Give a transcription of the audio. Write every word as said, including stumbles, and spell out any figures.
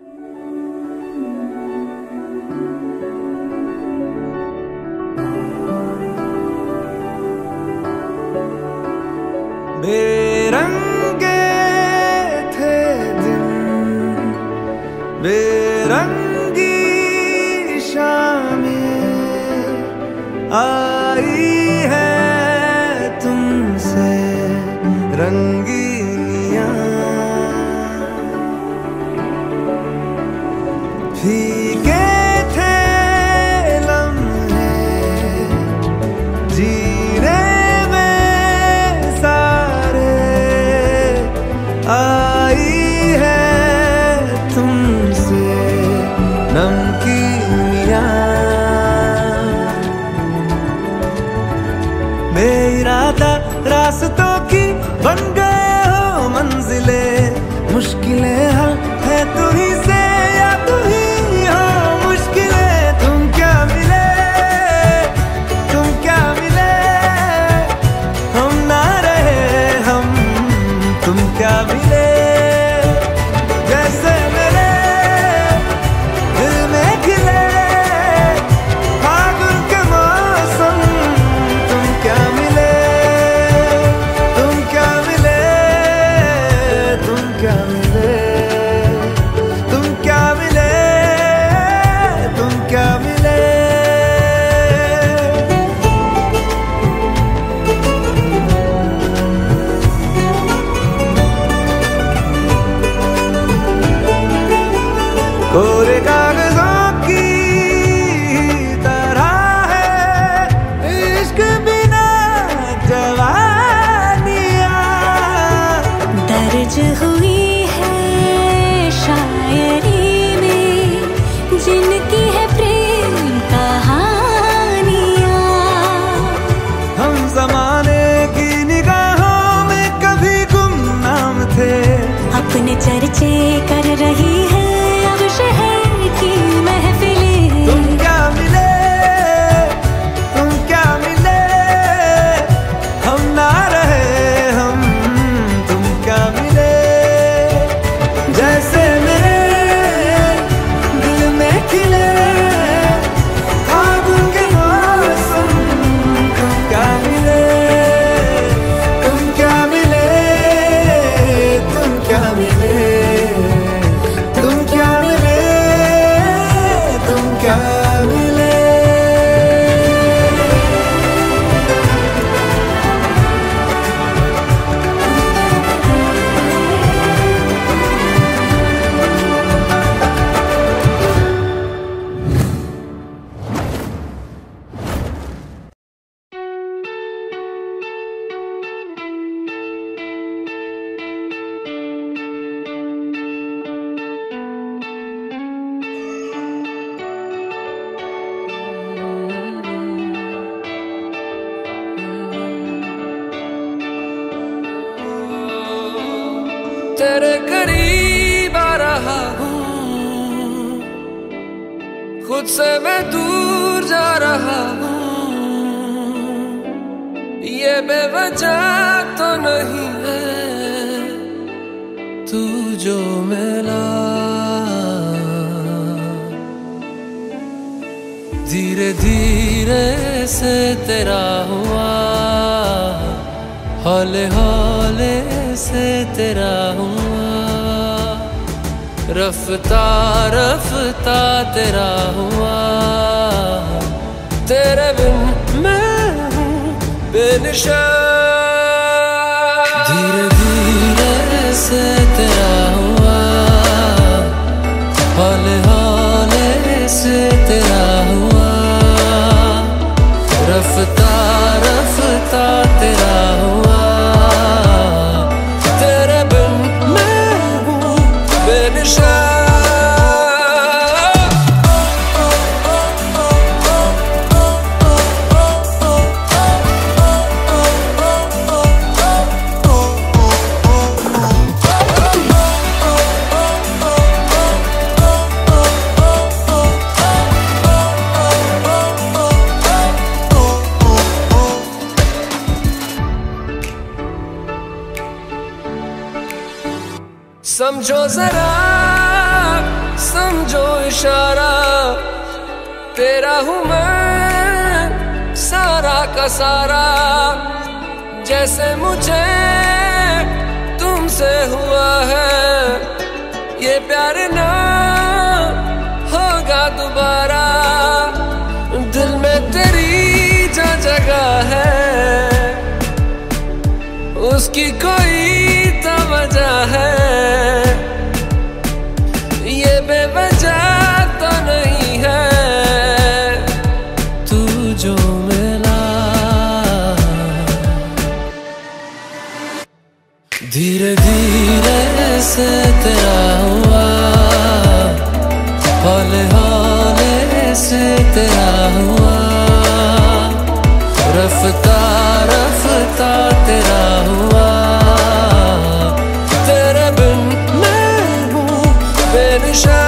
बेरंगे थे दिन, बेरंगी शामें आई है तुमसे रंगीनियां। फीके थे लम्हे जीने में सारे, आई है तुमसे नमकीनियां। बेइरादा रास्तों की बन गए हो मंजिले, मुश्किलें हल है तू ही से या तू ही हो मुश्किलें। तुम क्या मिले, तुम क्या मिले, हम ना रहे हम, तुम क्या मिले। जैसे मेरे दिल में खिले फागुन के मौसम, तुम क्या मिले, तुम क्या मिले, तुम क्या मिले, तुम क्या मिले, तुम क्या मिले। कोरे कागजों की तरह है इश्क बिना जवानियां, दर्ज हुई है शायरी में जिनकी है प्रेम कहानियां। हम जमाने की निगाहों में कभी गुमनाम थे, अपने चर्चे कर रही है अब शहर की महफिलें। तुम क्या मिले, तुम क्या मिले, हम ना रहे हम, तुम क्या मिले। जैसे मेरे दिल में खिले फागुन के मौसम, तुम क्या मिले, तुम क्या मिले, तुम क्या मिले, तुम क्या मिले, तुम क्या मिले। तेरे करीब आ रहा हूँ, खुद से मैं दूर जा रहा हूँ। ये बेवजह तो नहीं है तू जो मिला, धीरे धीरे से तेरा हुआ, हौले हौले से तेरा हुआ, रफ्ता रफ्ता तेरा हुआ। तेरे बिन मैं हूँ बेनिशा, धीरे धीरे से तेरा हुआ, हौले हौले से तेरा हुआ, रफ्ता रफ्ता तेरा हुआ। तेरे बिन मैं हूँ बेनिशा। समझो जरा समझो इशारा, तेरा हूँ मैं सारा का सारा। जैसे मुझे तुमसे हुआ है ये प्यार ना होगा दोबारा। दिल में तेरी जो जगह है उसकी कोई तो वजह है, ये बेवजह तो नहीं है। तू जो मिला धीरे धीरे से तेरा हुआ, हौले हौले से तेरा हुआ, रफ्ता रफ्ता तेरा हुआ। तेरे बिन मैं हूँ बेनिशान।